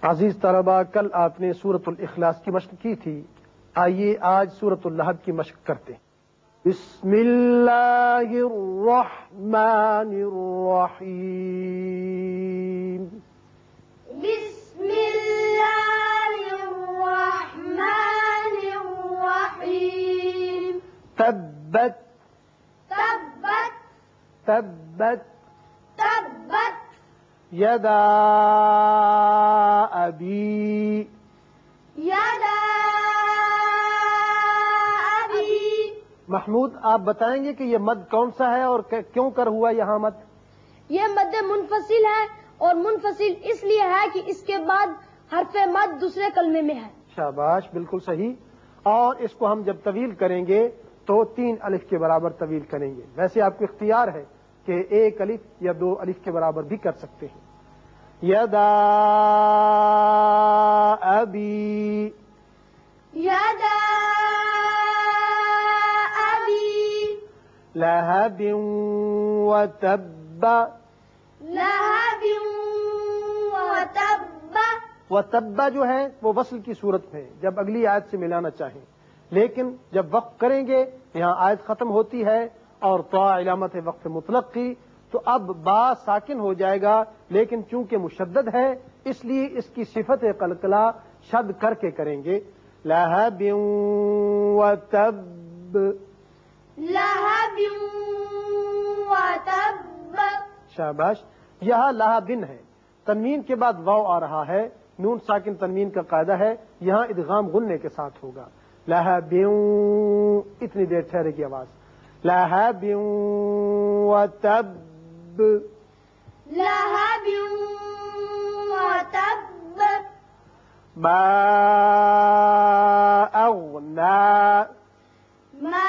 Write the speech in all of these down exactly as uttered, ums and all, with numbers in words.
عزیز طلبہ، کل آپ نے سورۃ الاخلاص کی مشق کی تھی، آئیے آج سورۃ اللہب کی مشق کرتے ہیں۔ بسم اللہ الرحمن الرحیم۔ بسم اللہ الرحمن الرحیم۔ تبت تبت تبت تبت یدا ابی یدا ابی۔ محمود، آپ بتائیں گے کہ یہ مد کون سا ہے اور کیوں کر ہوا یہاں مد؟ یہ مد منفصل ہے، اور منفصل اس لیے ہے کہ اس کے بعد حرف مد دوسرے کلمے میں ہے۔ شاباش، بالکل صحیح۔ اور اس کو ہم جب طویل کریں گے تو تین الف کے برابر طویل کریں گے۔ ویسے آپ کو اختیار ہے کہ ایک الف یا دو الف کے برابر بھی کر سکتے ہیں۔ یدا ابی یدا ابی لہب وتب۔ لہب وتب۔ وتب جو ہے وہ وصل کی صورت میں جب اگلی آیت سے ملانا چاہیں، لیکن جب وقف کریں گے یہاں آیت ختم ہوتی ہے اور طا علامت ہے وقف مطلق کی، تو اب با ساکن ہو جائے گا، لیکن چونکہ مشدد ہے اس لیے اس کی صفت قلقلہ شد کر کے کریں گے۔ لہب وتب۔ لہب وتب۔ شاباش۔ یہاں لہبن ہے، تنوین کے بعد واو آ رہا ہے، نون ساکن تنوین کا قاعدہ ہے، یہاں ادغام غننے کے ساتھ ہوگا۔ لہب، اتنی دیر ٹھہرے کی آواز۔ لہب وتب۔ لہب وتب۔ ما اغنا۔ ما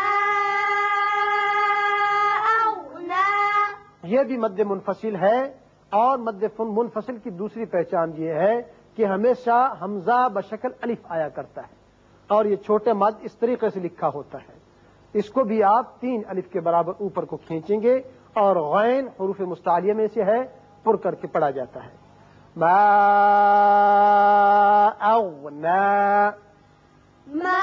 اغنا۔ یہ بھی مد منفصل ہے، اور مد منفصل کی دوسری پہچان یہ ہے کہ ہمیشہ حمزہ بشکل الف آیا کرتا ہے، اور یہ چھوٹے مد اس طریقے سے لکھا ہوتا ہے۔ اس کو بھی آپ تین الف کے برابر اوپر کو کھینچیں گے، اور غین حروف مستعلیہ میں سے ہے، پر کر کے پڑھا جاتا ہے۔ ما اغنا۔ ما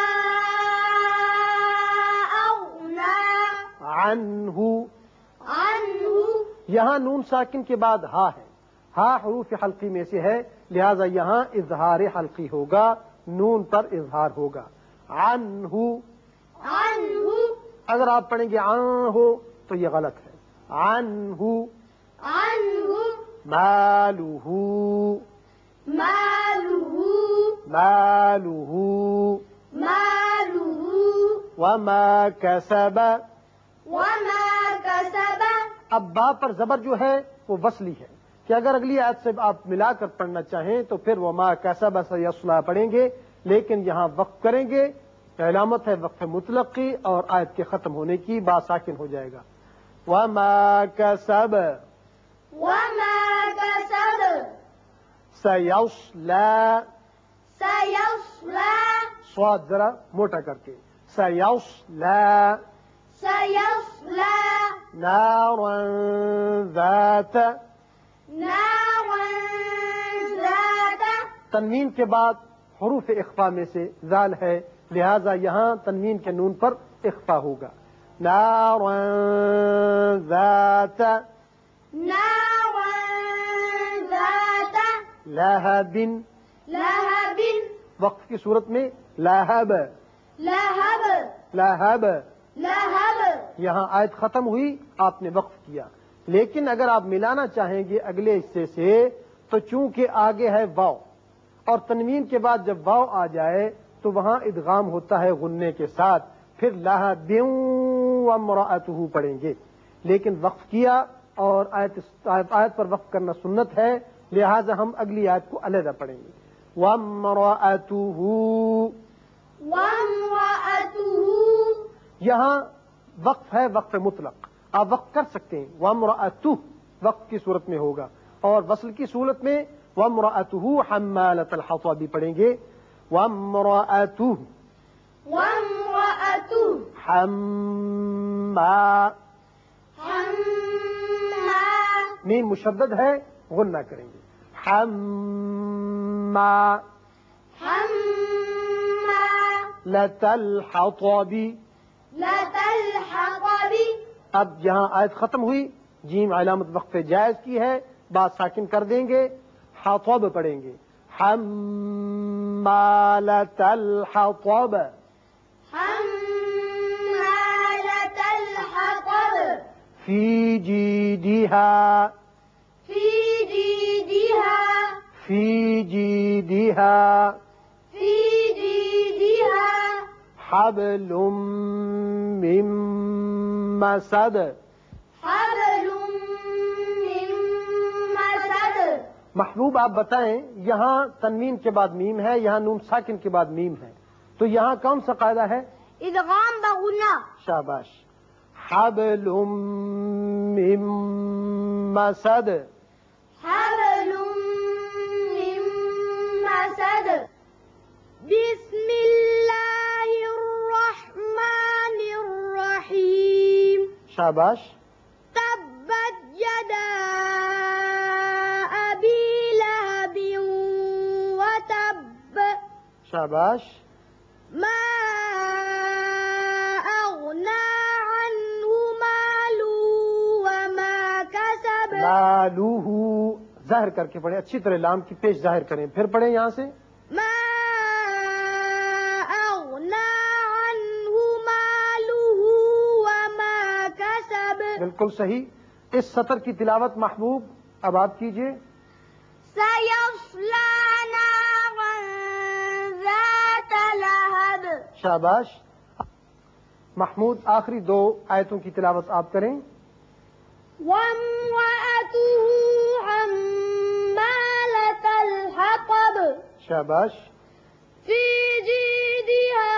اغنا عنہ۔ عنہ۔ یہاں نون ساکن کے بعد ہا ہے، ہا حروف حلقی میں سے ہے، لہذا یہاں اظہار حلقی ہوگا، نون پر اظہار ہوگا۔ عنہ۔ عنہ۔ اگر آپ پڑھیں گے عن ہو تو یہ غلط ہے۔ عنہ۔ عنہ۔ مالہ۔ مالہ۔ مالہ۔ مالہ۔ وما کسب۔ وما کسب۔ اب با پر زبر جو ہے وہ وصلی ہے، کہ اگر اگلی آیت سے آپ ملا کر پڑھنا چاہیں تو پھر وما کسب سیصلی پڑھیں گے، لیکن یہاں وقف کریں گے، علامت ہے وقف مطلق کی، اور آیت کے ختم ہونے کی، با ساکن ہو جائے گا۔ وما کسب وما کسب سیصلی۔ سیصلی۔ صاد ذرا موٹا کر کے، سیصلی سیصلی نارا ذات۔ نارا ذات۔ تنوین کے بعد حروف اخفا میں سے ذال ہے، لہذا یہاں تنوین کے نون پر اخفا ہوگا۔ نارا ذات۔ نارا ذات۔ لہب۔ لہب۔ وقف کی صورت میں لہب۔ لہب۔ لہب۔ لہب۔ یہاں آیت ختم ہوئی، آپ نے وقف کیا، لیکن اگر آپ ملانا چاہیں گے اگلے حصے سے تو چونکہ آگے ہے واو، اور تنوین کے بعد جب واو آ جائے تو وہاں ادغام ہوتا ہے غننے کے ساتھ، پھر لہب وامرأتہ پڑھیں گے، لیکن وقف کیا، اور آیت آیت پر وقف کرنا سنت ہے، لہذا ہم اگلی آیت کو علیحدہ پڑھیں گے۔ وامرأتہ۔ وامرأتہ۔ یہاں وقف ہے وقف مطلق، آپ وقف کر سکتے ہیں، وامرأتہ وقف کی صورت میں ہوگا، اور وصل کی صورت میں وامرأتہ حمالۃ الحطب بھی پڑھیں گے۔ وامرأتہ وامرأتہ حما۔ حما۔ میم مشدد ہے، غنہ کریں گے۔ حما حمالة الحطب. الحطب. اب یہاں آیت ختم ہوئی، جیم علامت وقف جائز کی ہے، بات ساکن کر دیں گے، حطب پڑھیں گے. حمالة الحطب. حمالة الحطب. في جيدها في جيدها في جيدها في جيدها حبل من مسد. حبل من مسد. محبوب آپ بتائیں، یہاں تنوین کے بعد میم ہے، یہاں نون ساکن کے بعد میم ہے، تو یہاں کون سا قاعدہ ہے؟ ادغام بغنا. شاباش. حبل من مسد. حبل من مسد. بسم الله الرحمن الرحيم. شاباش. تبت يدا أبي لهب وتب. شاباش. ما أغنى عنه ماله وما كسب. مالوہ ظاہر کر کے پڑھیں، اچھی طرح لام کی پیش ظاہر کریں، پھر پڑھیں یہاں سے. ما أغنى عنه ماله وما كسب. بالکل صحیح. اس سطر کی تلاوت محبوب اب آپ کیجئے. سيصلى نارا ذات لهب. شاباش. محمود آخری دو آیتوں کی تلاوت آپ کریں. وامرأته حمالة الحطب. شاباش. في جيدها